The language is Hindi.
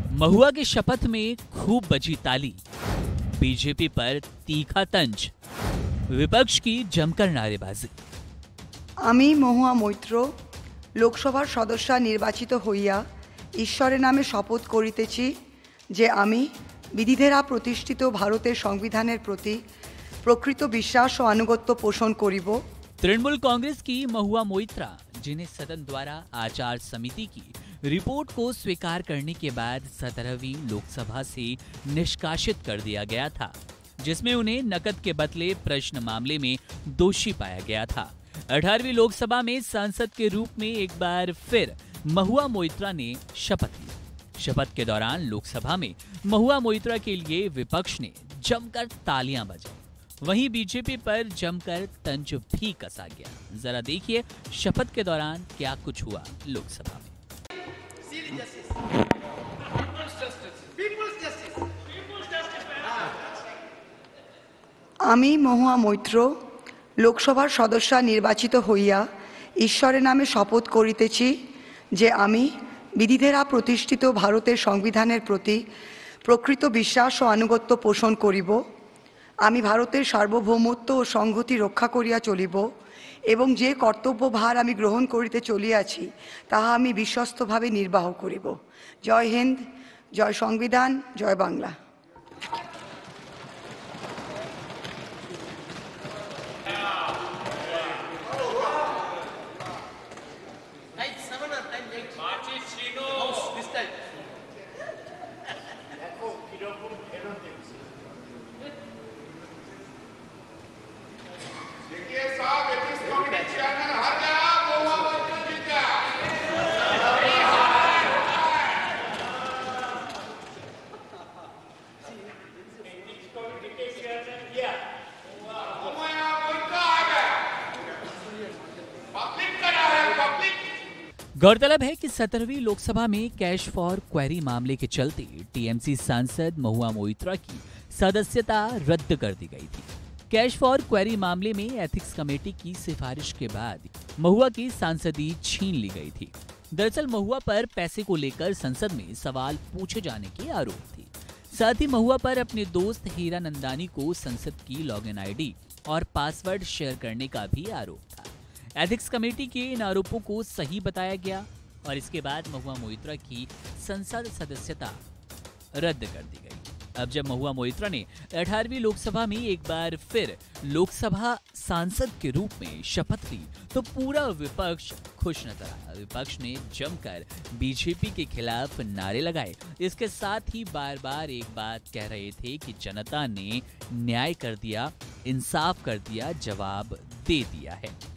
महुआ की शपथ में खूब बजी ताली, बीजेपी पर तीखा तंज, विपक्ष की जमकर नारेबाजी। আমি মহুয়া মৈত্র লোকসভার সদস্যা নির্বাচিত হইয়া ঈশ্বরের নামে শপথ করিতেছি যে আমি বিধিদ্বারা প্রতিষ্ঠিত ভারতের সংবিধানের প্রতি প্রকৃত বিশ্বাস ও আনুগত্য পোষণ করিব। तृणमूल कांग्रेस की महुआ मोइत्रा, जिन्हें सदन द्वारा आचार समिति की रिपोर्ट को स्वीकार करने के बाद 17वीं लोकसभा से निष्कासित कर दिया गया था, जिसमें उन्हें नकद के बदले प्रश्न मामले में दोषी पाया गया था। 18वीं लोकसभा में सांसद के रूप में एक बार फिर महुआ मोइत्रा ने शपथ ली। शपथ के दौरान लोकसभा में महुआ मोइत्रा के लिए विपक्ष ने जमकर तालियां बजाई, वहीं बीजेपी पर जमकर तंज भी कसा गया। जरा देखिए शपथ के दौरान क्या कुछ हुआ लोकसभा में। আমি মহুয়া মৈত্র লোকসভার সদস্যা নির্বাচিত হইয়া ঈশ্বরের নামে শপথ করিতেছি যে আমি বিধিদ্বারা প্রতিষ্ঠিত ভারতের সংবিধানের প্রতি প্রকৃত বিশ্বাস ও আনুগত্য পোষণ করিব। আমি ভারতের সার্বভৌমত্ব ও সংহতি রক্ষা করিয়া চলিব এবং যে কর্তব্যভার আমি গ্রহণ করিতে চলিয়াছি তাহা আমি বিশ্বস্তভাবে নির্বাহ করিব। জয় হিন্দ, জয় সংবিধান, জয় বাংলা। गौरतलब है कि 17वीं लोकसभा में कैश फॉर क्वेरी मामले के चलते टीएमसी सांसद महुआ मोइत्रा की सदस्यता रद्द कर दी गई थी। कैश फॉर क्वेरी मामले में एथिक्स कमेटी की सिफारिश के बाद महुआ की सांसदी छीन ली गई थी। दरअसल महुआ पर पैसे को लेकर संसद में सवाल पूछे जाने के आरोप थे। साथ ही महुआ पर अपने दोस्त हीरा नंदानी को संसद की लॉगिन आईडी और पासवर्ड शेयर करने का भी आरोप था। एथिक्स कमेटी के इन आरोपों को सही बताया गया और इसके बाद महुआ मोइत्रा की संसद सदस्यता रद्द कर दी गई। अब जब महुआ मोइत्रा ने 18वीं लोकसभा में एक बार फिर लोकसभा सांसद के रूप में शपथ ली तो पूरा विपक्ष खुश नजर आया। विपक्ष ने जमकर बीजेपी के खिलाफ नारे लगाए। इसके साथ ही बार बार एक बात कह रहे थे कि जनता ने न्याय कर दिया, इंसाफ कर दिया, जवाब दे दिया है।